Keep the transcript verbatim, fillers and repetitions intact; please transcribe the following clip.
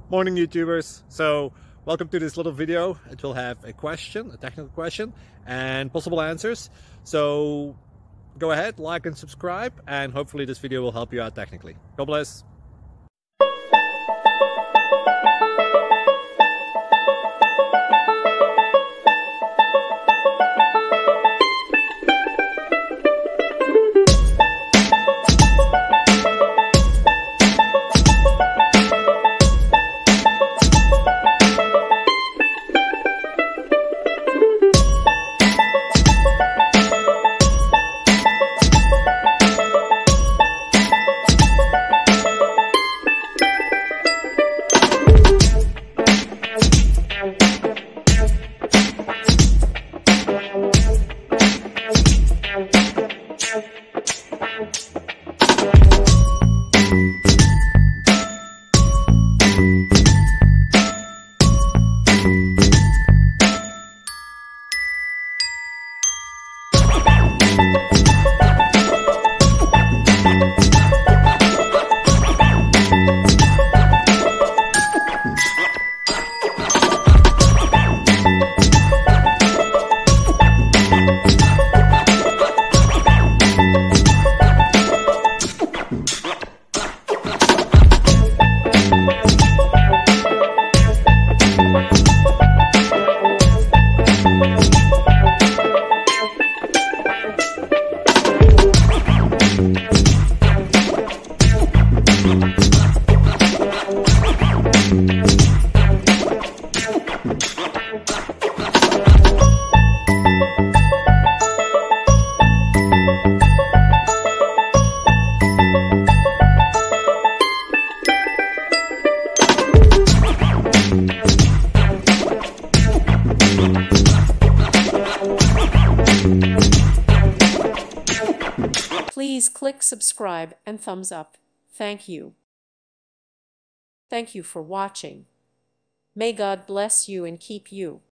Morning YouTubers. So welcome to this little video. It will have a question, a technical question, and possible answers. So go ahead, like and subscribe, and hopefully this video will help you out technically. God bless. Please click subscribe and thumbs up. Thank you. Thank you for watching. May God bless you and keep you.